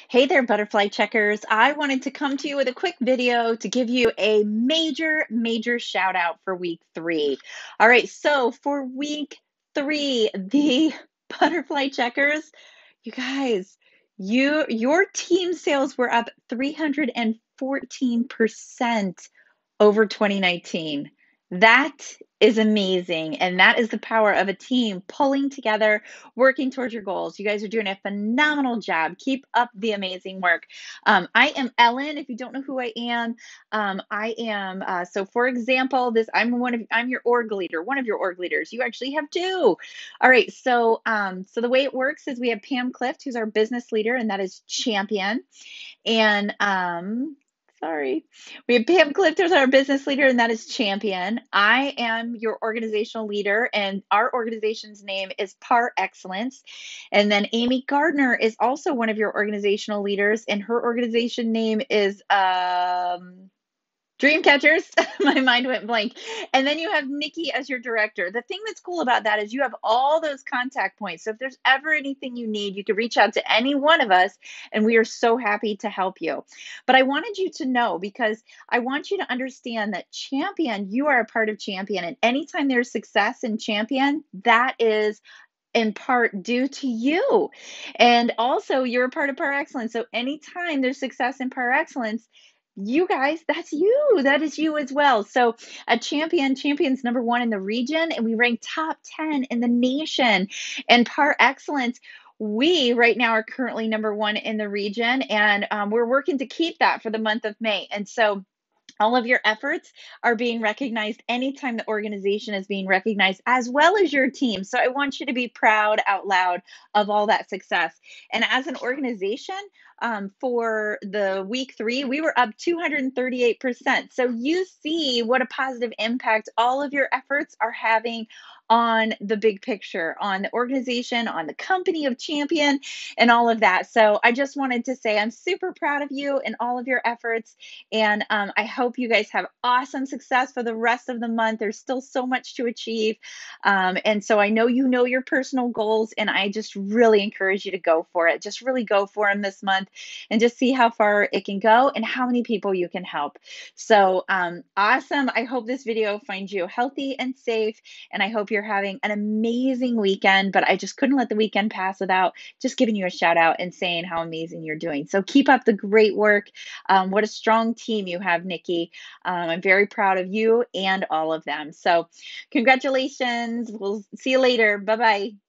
Hey there, butterfly checkers. I wanted to come to you with a quick video to give you a major shout out for week three. All right, so for week three, the butterfly checkers, you guys, your team sales were up 314% over 2019. That is amazing. And that is the power of a team pulling together, working towards your goals. You guys are doing a phenomenal job. Keep up the amazing work. I am Ellen. If you don't know who I am, I am. So, for example, I'm your org leader, one of your org leaders. You actually have two. All right. So the way it works is we have Pam Clift, who's our business leader, and that is champion. And sorry, we have Pam Clift as our business leader, and that is champion. I am your organizational leader, and our organization's name is Par Excellence. And then Amy Gardner is also one of your organizational leaders, and her organization name is Dream catchers. My mind went blank. And then you have Nikki as your director. The thing that's cool about that is you have all those contact points. So if there's ever anything you need, you can reach out to any one of us, and we are so happy to help you. But I wanted you to know because I want you to understand that Champion, you are a part of Champion. And anytime there's success in Champion, that is in part due to you. And also, you're a part of Par Excellence. So anytime there's success in Par Excellence, you guys, that's you. That is you as well. So, champion's number one in the region, and we rank top 10 in the nation. And Par Excellence, we right now are currently number one in the region, and we're working to keep that for the month of May. And so, all of your efforts are being recognized anytime the organization is being recognized, as well as your team. So I want you to be proud out loud of all that success. And as an organization, for the week three, we were up 238%. So you see what a positive impact all of your efforts are having on the big picture, on the organization, on the company of Champion, and all of that. So I just wanted to say I'm super proud of you and all of your efforts. And I hope you guys have awesome success for the rest of the month. There's still so much to achieve. And so I know you know your personal goals, and I just really encourage you to go for it. Just really go for them this month and just see how far it can go and how many people you can help. So awesome. I hope this video finds you healthy and safe, and I hope you're having an amazing weekend. But I just couldn't let the weekend pass without just giving you a shout out and saying how amazing you're doing. So keep up the great work. What a strong team you have, Nikki. I'm very proud of you and all of them. So, congratulations. We'll see you later. Bye bye.